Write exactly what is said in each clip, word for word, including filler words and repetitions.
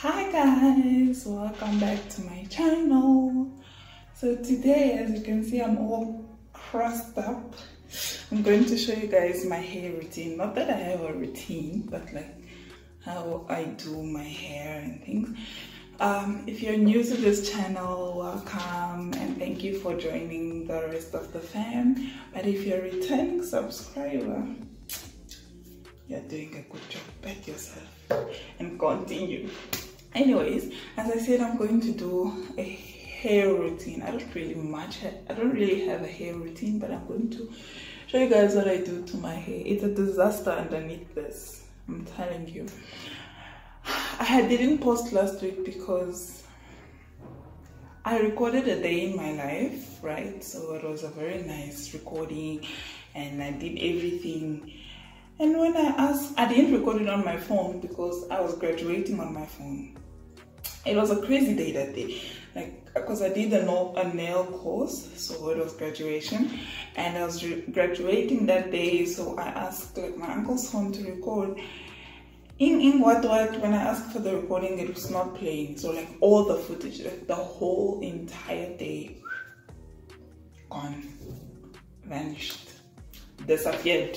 Hi guys, welcome back to my channel. So today, as you can see, I'm all crossed up. I'm going to show you guys my hair routine. Not that I have a routine, but like how I do my hair and things. Um, if you're new to this channel, welcome and thank you for joining the rest of the fam. But if you're a returning subscriber, you're doing a good job. Pat yourself and continue. Anyways, as I said, I'm going to do a hair routine. I don't really much I don't really have a hair routine, but I'm going to show you guys what I do to my hair. It's a disaster underneath this, I'm telling you. I didn't post last week because I recorded a day in my life, right? So it was a very nice recording and I did everything. And when I asked, I didn't record it on my phone because I was graduating on my phone. It was a crazy day that day, like because I did a nail, a nail course, so it was graduation, and I was graduating that day. So I asked like my uncle's phone to record. In in what what when I asked for the recording, it was not playing. So like all the footage, like the whole entire day, gone, vanished, disappeared.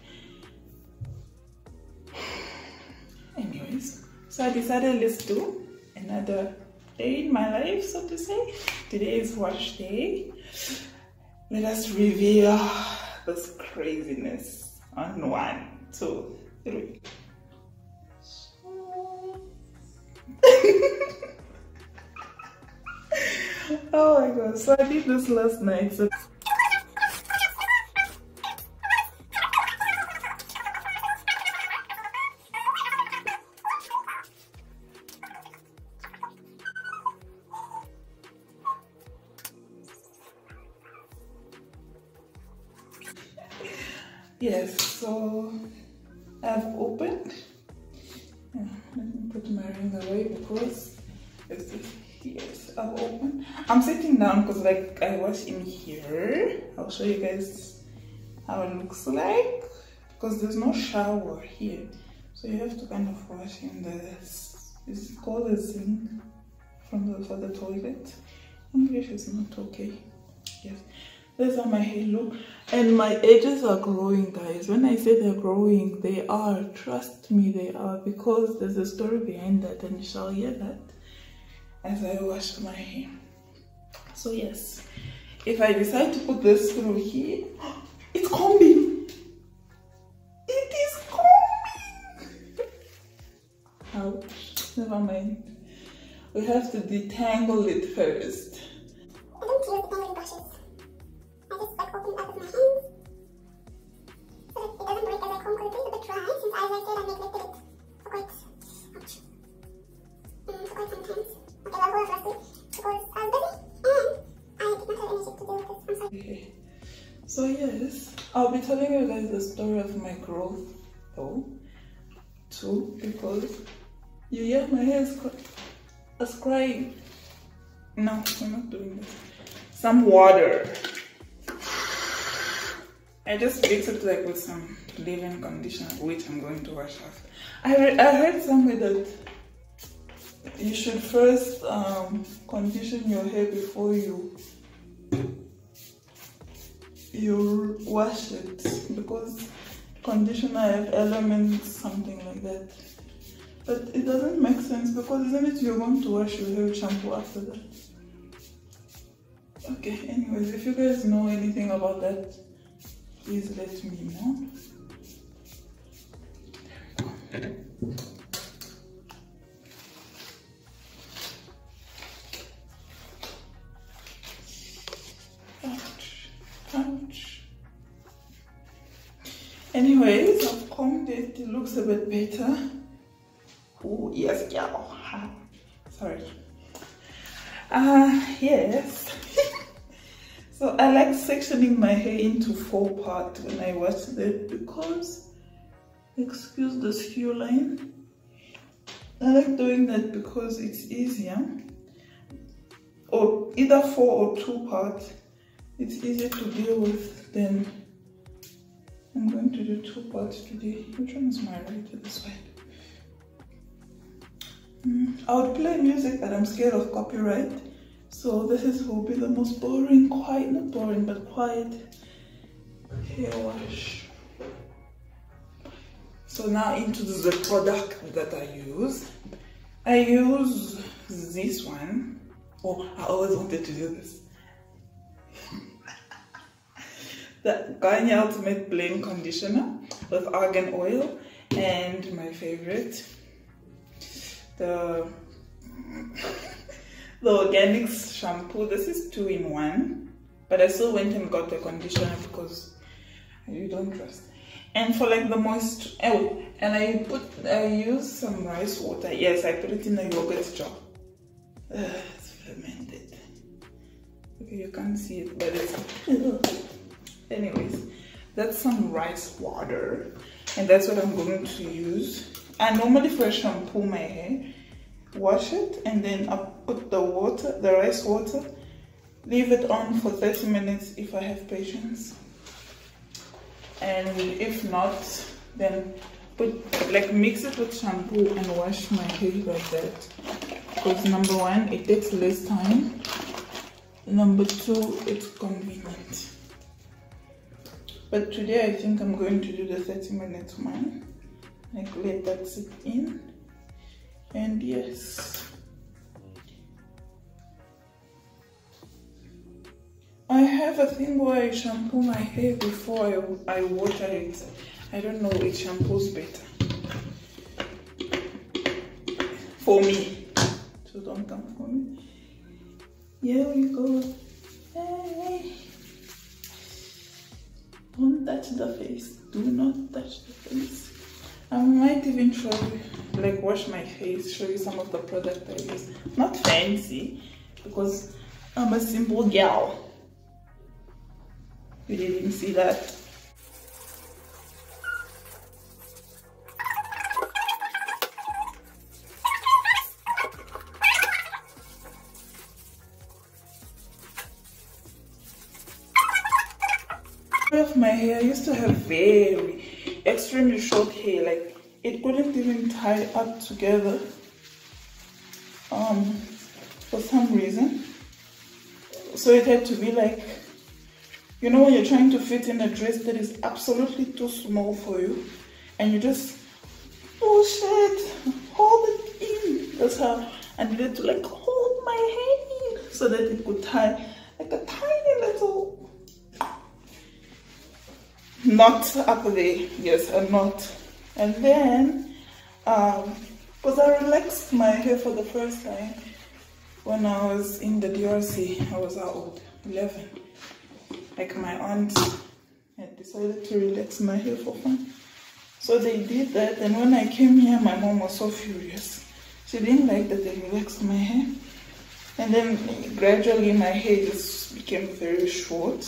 Anyways, so I decided let's do another day in my life, so to say. Today is wash day. Let us reveal this craziness on one, two, three. Oh my god, so I did this last night. So yes, so I've opened. Yeah, let me put my ring away because it's this. Yes, I've opened. I'm sitting down because like I wash in here. I'll show you guys how it looks like because there's no shower here, so you have to kind of wash in this. It's called a sink from the for the toilet. English is not okay. Yes. That's how my hair look, and my edges are growing, guys. When I say they're growing, they are. Trust me, they are, because there's a story behind that, and you shall hear that as I wash my hair. So yes, if I decide to put this through here, it's combing. It is combing. Ouch. Never mind. We have to detangle it first. I don't use detangling brushes. I just like open it up with my hands so that it doesn't break as I comb, because it is a bit dry since, as I said, I neglected it for quite, ouch, mm, for quite some time. Okay, I'll go first because I was busy and I did not have energy to deal with this. I'm sorry. Okay. So yes, I'll be telling you guys the story of my growth though too, because you hear my hair is, is crying. No, we're not doing this. Some water. I just mix it like with some leave-in conditioner, which I'm going to wash off. I, re I heard somewhere that you should first um, condition your hair before you you wash it, because conditioner have elements, something like that. But it doesn't make sense, because isn't it you're going to wash your hair with shampoo after that? Okay, anyways, if you guys know anything about that, please let me know. There we go. Ouch. Ouch. Anyways, I've combed it. It looks a bit better. Oh, yes, yeah. Sorry. Uh, yes. So I like sectioning my hair into four parts when I wash it, because, excuse the skew line, I like doing that because it's easier, or either four or two parts, it's easier to deal with. Then I'm going to do two parts today. Which one is my right or this way? Mm, I would play music, but I'm scared of copyright. So this is will be the most boring, quiet, not boring, but quiet hair wash. So now into the product that I use. I use this one. Oh, I always wanted to do this. The Garnier Ultimate Blend Conditioner with Argan oil, and my favorite, the the Organics shampoo. This is two in one, but I still went and got the conditioner because you don't trust. And for like the moist, oh, and I put, I use some rice water. Yes, I put it in a yogurt jar. Uh, it's fermented. Okay, you can't see it, but it's. Anyways, that's some rice water, and that's what I'm going to use. I normally first shampoo my hair, wash it, and then I put the water, the rice water, leave it on for thirty minutes if I have patience. And if not, then put like mix it with shampoo and wash my hair like that. Because number one, it takes less time. Number two, it's convenient. But today I think I'm going to do the thirty minute one. Like let that sit in. And yes. I have a thing where I shampoo my hair before I, I water it. I don't know which shampoo's better. For me. So don't come for me. Here we go. Hey. Don't touch the face. Do not touch the face. I might even show you, like wash my face, show you some of the product I use. Not fancy, because I'm a simple gal. You didn't see that. Of my hair, I used to have very extremely short hair, like it couldn't even tie up together um for some reason, so it had to be like, you know, when you're trying to fit in a dress that is absolutely too small for you and you just push it, hold it in. That's how I needed to like hold my hair in so that it could tie like a tiny little knot up there. Yes, a knot. And then um because I relaxed my hair for the first time when I was in the D R C. I was how old? eleven. Like my aunt had decided to relax my hair for fun, so they did that. And when I came here, my mom was so furious. She didn't like that they relaxed my hair. And then gradually my hair just became very short,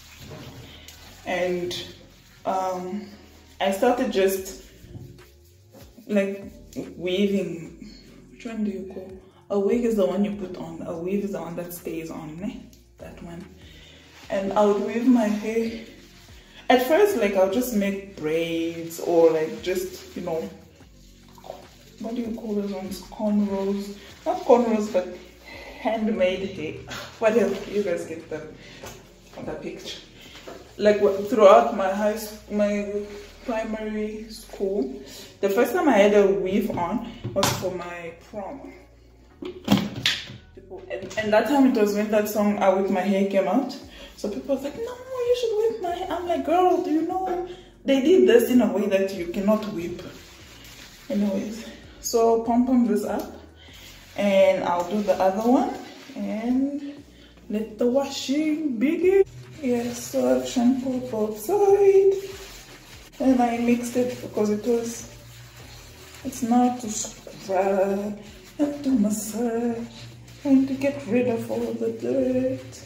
and um, I started just like weaving. Which one do you call? A wig is the one you put on. A weave is the one that stays on, né? That one. And I would weave my hair. At first, like I'll just make braids or like just, you know, what do you call those ones? Cornrows. Not cornrows, but handmade hair. Whatever, you guys get the, the picture. Like throughout my high school, my primary school, the first time I had a weave on was for my prom. People, and, and that time it was when that song "I Whip My Hair" came out. So people was like, no, you should whip my hair. I'm like, girl, do you know they did this in a way that you cannot whip. Anyways, so pom pom this up, and I'll do the other one and let the washing begin. Yes, so I've shampooed both sides and I mixed it because it was, it's not to scrub and to massage and to get rid of all the dirt.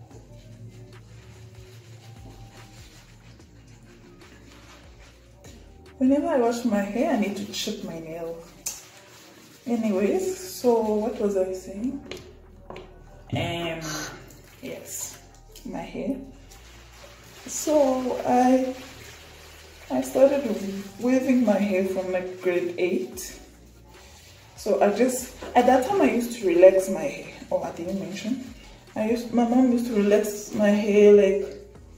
Whenever I wash my hair, I need to chip my nails. Anyways, so what was I saying? Um, yes, my hair. So I I started weaving my hair from like grade eight. So I just, at that time I used to relax my hair. Oh, I didn't mention. I used, my mom used to relax my hair like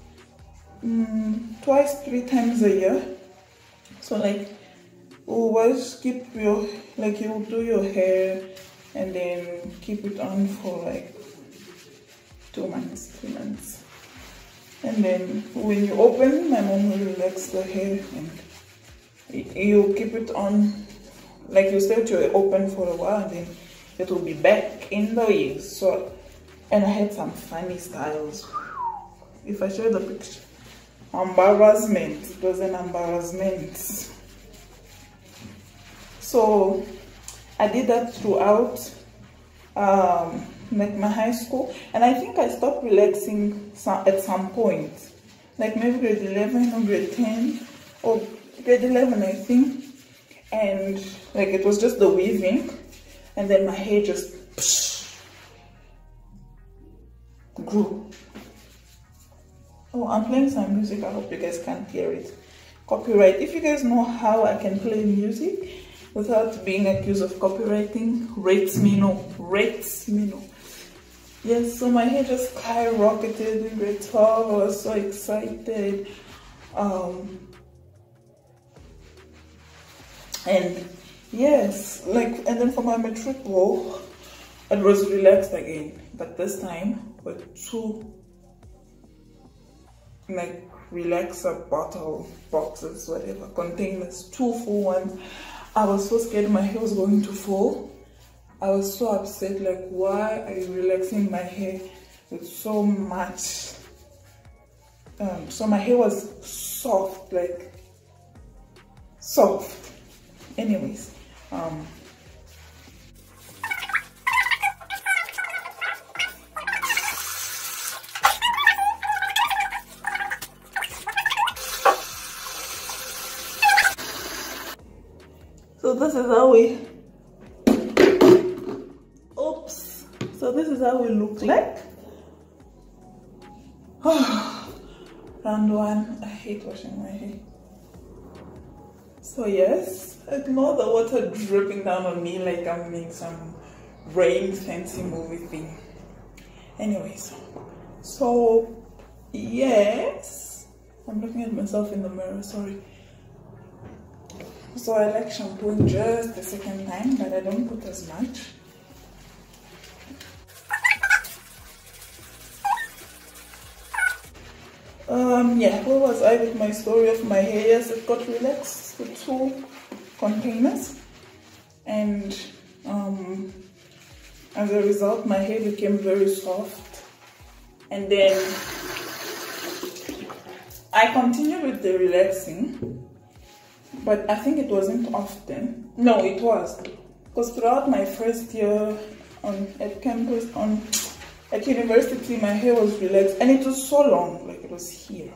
mm, twice, three times a year. So like, always keep your, like you do your hair and then keep it on for like two months, three months. And then when you open, my mom will relax the hair and you keep it on, like you stay to open for a while and then it will be back in the waves. So, and I had some funny styles. If I show you the picture, embarrassment, it was an embarrassment. So I did that throughout um, like my high school, and I think I stopped relaxing some, at some point, like maybe grade eleven or grade ten or grade eleven I think, and like it was just the weaving, and then my hair just psh, grew. Oh, I'm playing some music. I hope you guys can't hear it. Copyright. If you guys know how I can play music without being accused of copywriting, rates me know. Rates me know. Yes, so my hair just skyrocketed in grade twelve. I was so excited. Um, and yes, like, and then for my matric ball, it was relaxed again. But this time with two like relaxer bottle boxes, whatever, containers, two full ones. I was so scared my hair was going to fall. I was so upset, like, why are you relaxing my hair with so much? Um, so my hair was soft, like, soft. Anyways, um, so this is how we, oops, so this is how we look like. Round one. I hate washing my hair. So yes, ignore the water dripping down on me like I'm in some rain fancy movie thing. Anyways, so yes, I'm looking at myself in the mirror, sorry. So I like shampooing just the second time, but I don't put as much. Um, yeah, where was I with my story of my hair? Yes, it got relaxed with two containers, and um, as a result, my hair became very soft. And then I continued with the relaxing, but I think it wasn't often. No, it was, because throughout my first year on at campus, on at university, my hair was relaxed, and it was so long, like it was here.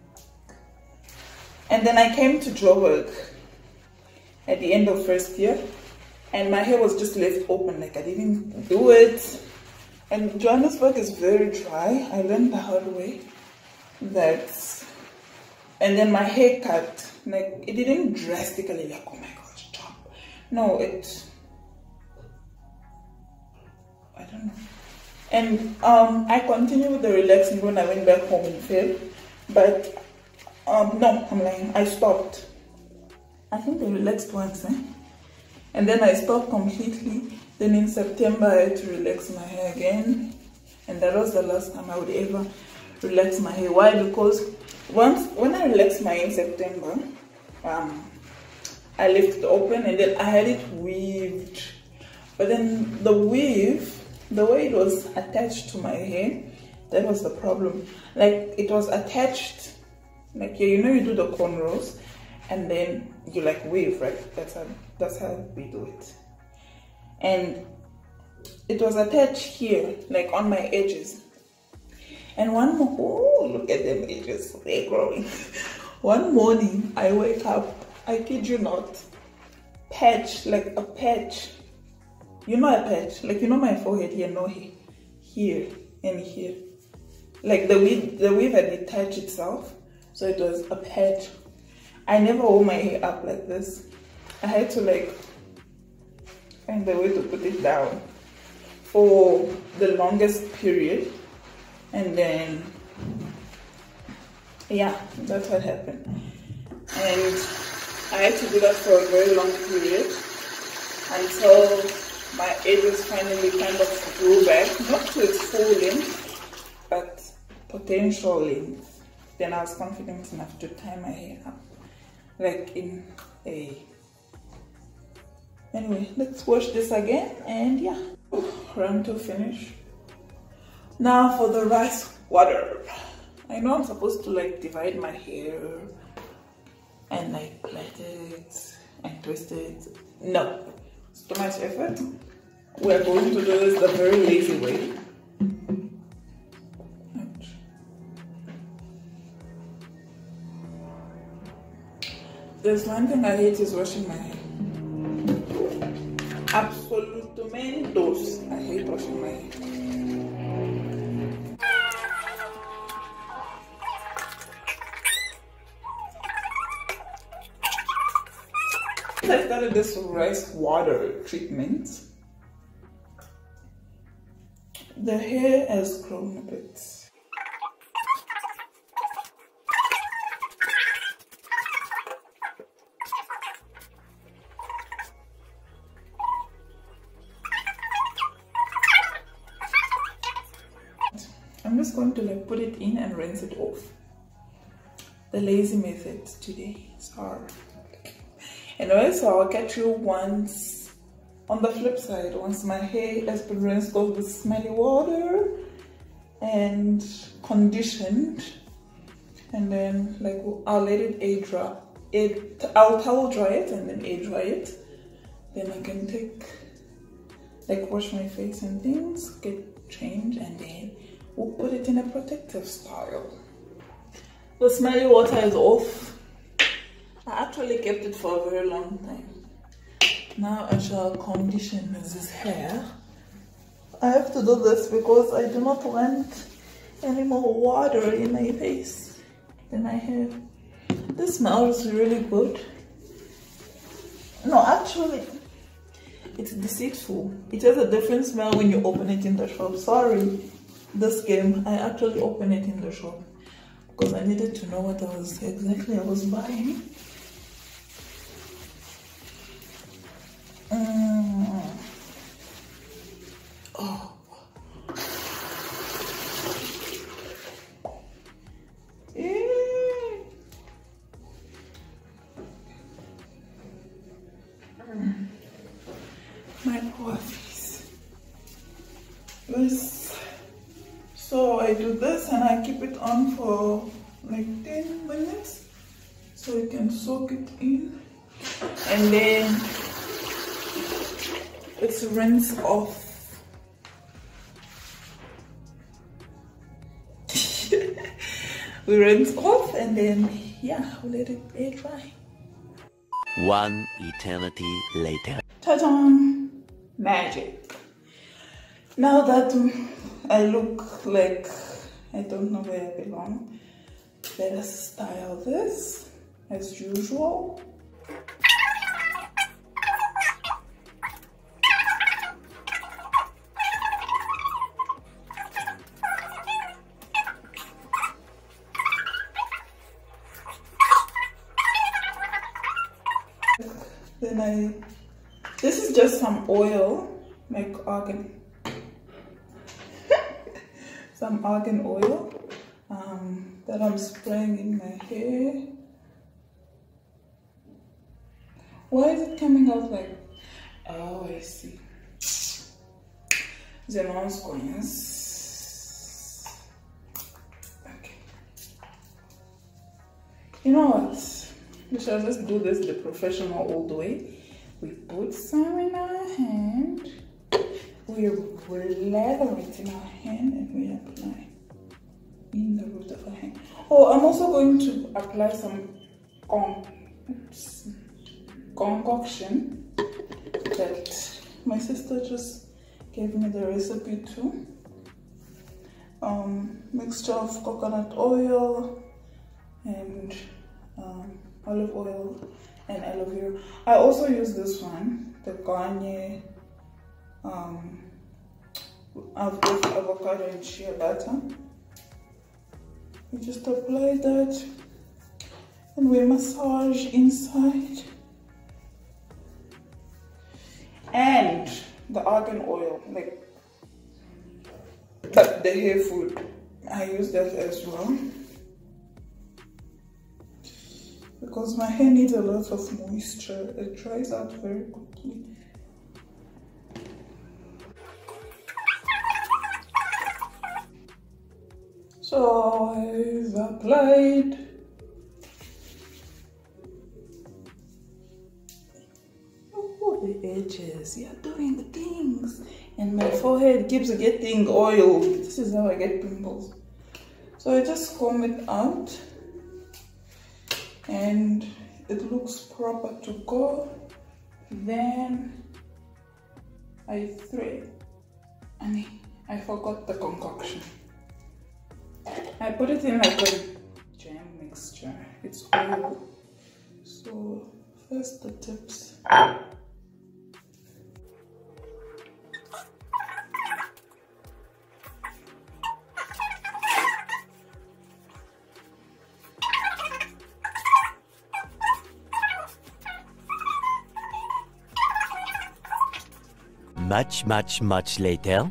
And then I came to Joburg at the end of first year, and my hair was just left open, like I didn't do it. And Johannesburg is very dry. I learned the hard way that, and then my hair cut, like it didn't drastically like, oh my gosh, chop. No, it, I don't know. And um, I continued with the relaxing when I went back home in Feb, but um, no, I'm lying, I stopped. I think I relaxed once, eh? And then I stopped completely. Then in September I had to relax my hair again, and that was the last time I would ever relax my hair. Why? Because once when I relaxed my hair in September, um, I left it open and then I had it weaved. But then the weave, the way it was attached to my hair, that was the problem. Like it was attached, like you know you do the cornrows and then you like weave, right? That's how that's how we do it. And it was attached here, like on my edges. And one more, oh, look at them edges, they're growing. One morning I wake up, I kid you not, patch, like a patch. You know a patch, like you know my forehead here, no here, here and here. Like the weave, the weave had detached itself, so it was a patch. I never wore my hair up like this. I had to like find a way to put it down for the longest period, and then yeah, that's what happened. And I had to do that for a very long period until my edges finally kind of grew back, not to its full length, but potential length. Then I was confident enough to tie my hair up, like in a... Anyway, let's wash this again, and yeah, run to finish. Now for the rice water. I know I'm supposed to like divide my hair and like plait it and twist it. No, it's too much effort. We're going to do this the very lazy way. Ouch. There's one thing I hate is washing my hair. Absolutamente. I hate washing my hair. I started this rice water treatment. The hair has grown a bit. I'm just going to like put it in and rinse it off. The lazy method today. Sorry. Anyway, so I'll catch you once on the flip side, once my hair has been rinsed off with smelly water and conditioned, and then like I'll let it air dry. It I'll towel dry it and then air dry it. Then I can take like wash my face and things, get changed, and then we'll put it in a protective style. The smelly water is off. I actually kept it for a very long time. Now I shall condition this hair. I have to do this because I do not want any more water in my face than my hair. This smells really good. No, actually, it's deceitful. It has a different smell when you open it in the shop. Sorry, this game, I actually opened it in the shop because I needed to know what I was exactly I was buying. Mm. Oh. Yeah. Mm. My poor face. This. So I do this and I keep it on for like ten minutes so it can soak it in, and then it's rinse off. We rinse off and then yeah, we let it air dry. One eternity later. Ta-da! Magic. Now that I look like I don't know where I belong, let us style this as usual. Then I, this is just some oil, like argan, some argan oil um, that I'm spraying in my hair. Why is it coming out like, oh I see, Zemon's coins. Okay, you know what? We shall just do this the professional old way. We put some in our hand, we lather it in our hand, and we apply in the root of our hand. Oh, I'm also going to apply some con oops, concoction that my sister just gave me the recipe to. Um, mixture of coconut oil and um, olive oil and aloe vera. I also use this one, the Garnier um, of avocado and shea butter. We just apply that and we massage inside. And the argan oil, like the, the hair food, I use that as well because my hair needs a lot of moisture. It dries out very quickly. So I've applied the edges. You're doing the things, and my forehead keeps getting oiled. This is how I get pimples. So I just comb it out and it looks proper to go. Then I thread, and I forgot the concoction. I put it in like a jam mixture. It's oil. So first the tips. Much, much, much later.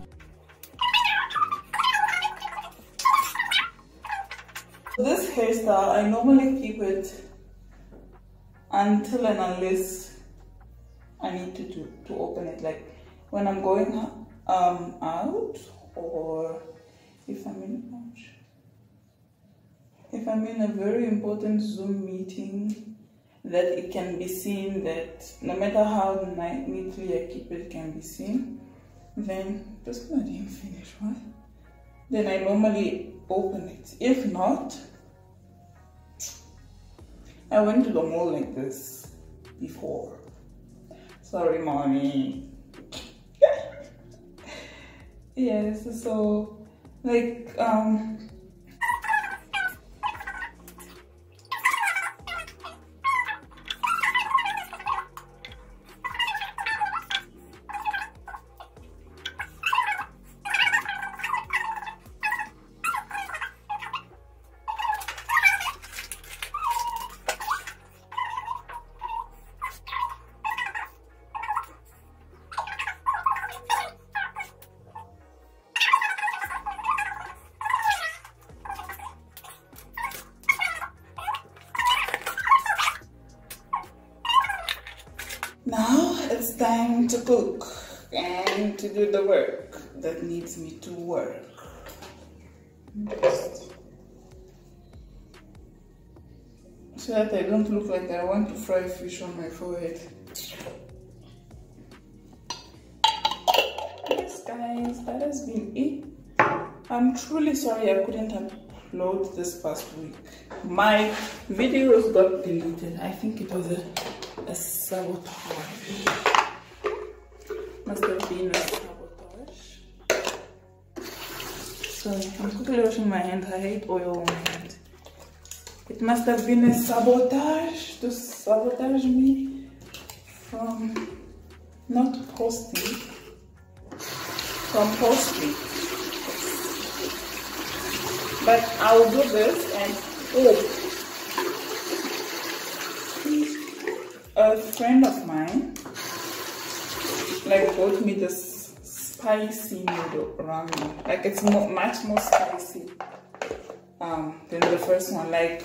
This hairstyle, I normally keep it until and unless I need to do to open it, like when I'm going um, out, or if I'm in if I'm in a very important Zoom meeting that it can be seen, that no matter how neatly I keep it, it can be seen, then just gonna didn't finish, right? Then I normally open it. If not, I went to the mall like this before. Sorry, mommy. Yes, so like um now it's time to cook and to do the work that needs me to work. Just so that I don't look like I want to fry fish on my forehead. Yes guys, that has been it. I'm truly sorry I couldn't upload this past week. My videos got deleted. I think it was a a sabotage. Must have been a sabotage. So I'm quickly washing my hands. I hate oil on my hand. It must have been a sabotage to sabotage me from not posting. From posting. But I'll do this and oh. A friend of mine like bought me this spicy noodle ramen. Like it's more, much more spicy um, than the first one. Like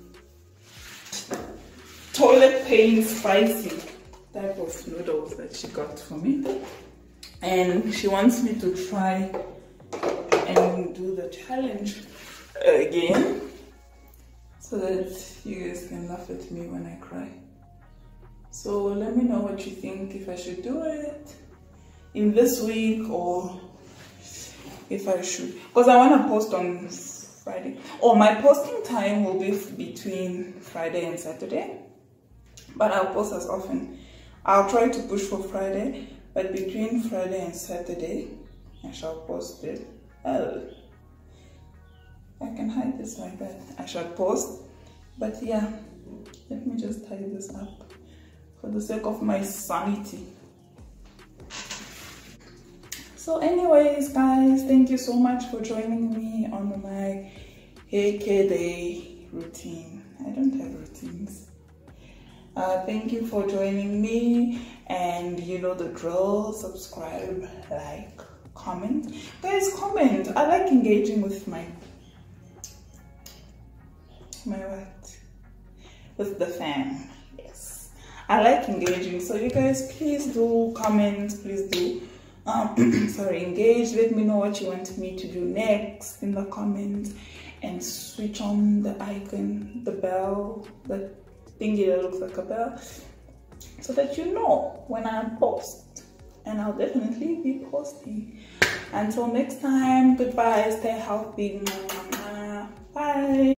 toilet pain spicy type of noodles that she got for me. And she wants me to try and do the challenge again so that you guys can laugh at me when I cry. So let me know what you think, if I should do it in this week or if I should, because I want to post on Friday. Oh, my posting time will be between Friday and Saturday, but I'll post as often. I'll try to push for Friday, but between Friday and Saturday, I shall post it. Oh, I can hide this like that. I shall post, but yeah, let me just tie this up for the sake of my sanity. So anyways guys, thank you so much for joining me on my hair care day routine. I don't have routines. Uh, thank you for joining me, and you know the drill. Subscribe, like, comment. Guys, comment. I like engaging with my my what? With the fam. Yes, I like engaging. So you guys, please do comment. Please do. Um, sorry, engage. Let me know what you want me to do next in the comments, and switch on the icon, the bell, the thingy that looks like a bell, so that you know when I post, and I'll definitely be posting. Until next time, goodbye, stay healthy, bye.